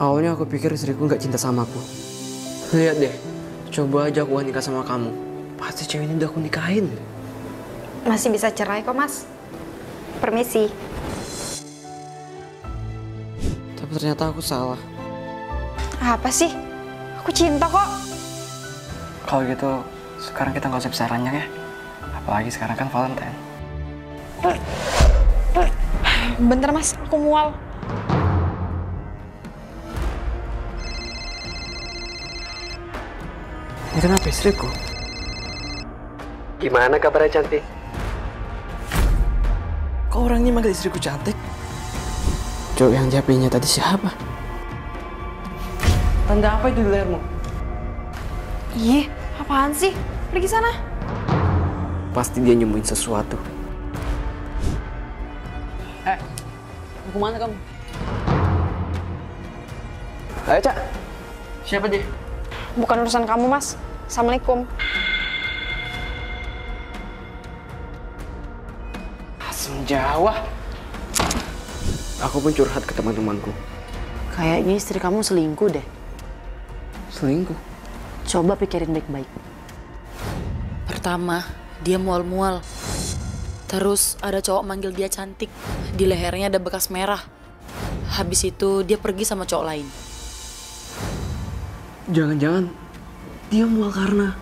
Awalnya aku pikir istriku nggak cinta sama aku. Lihat deh, coba aja aku nikah sama kamu. Pasti cewek ini udah aku nikahin. Masih bisa cerai kok, Mas. Permisi. Tapi ternyata aku salah. Apa sih? Aku cinta kok. Kalau gitu, sekarang kita nggak usah bisa ranjang ya. Apalagi sekarang kan Valentine. Bentar, Mas. Aku mual. Ini kenapa istriku? Gimana kabarnya cantik? Kok orangnya manggil istriku cantik? Cowok yang di HP-nya tadi siapa? Tanda apa itu di lehermu? Ih, apaan sih? Pergi sana. Pasti dia nyembunyiin sesuatu. Mau kemana kamu? Ayo, Cak. Siapa dia? Bukan urusan kamu, Mas. Assalamualaikum. Asam Jawa. Aku pun curhat ke teman-temanku. Kayaknya istri kamu selingkuh deh. Selingkuh? Coba pikirin baik-baik. Pertama, dia mual-mual. Terus ada cowok manggil dia cantik. Di lehernya ada bekas merah. Habis itu dia pergi sama cowok lain. Jangan-jangan dia mual karena...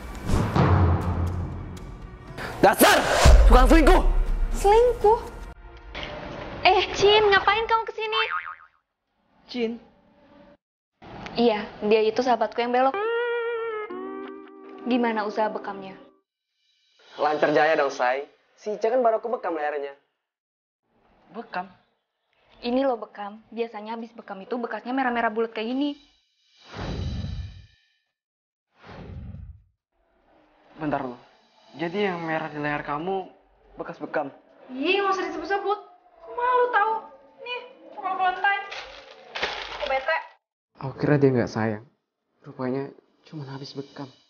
Dasar! Tukang selingkuh! Selingkuh? Cin, ngapain kamu kesini? Cin? Iya, dia itu sahabatku yang belok. Gimana usaha bekamnya? Lancar jaya dong, Say. Si Ica kan baru aku bekam lehernya. Bekam? Ini loh bekam. Biasanya habis bekam itu bekasnya merah-merah bulat kayak gini. Bentar lo. Jadi yang merah di leher kamu bekas bekam? Ih, nggak usah disebut-sebut. Aku malu tahu. Nih, tukang Valentine. Aku bete. Aku kira dia nggak sayang. Rupanya cuma habis bekam.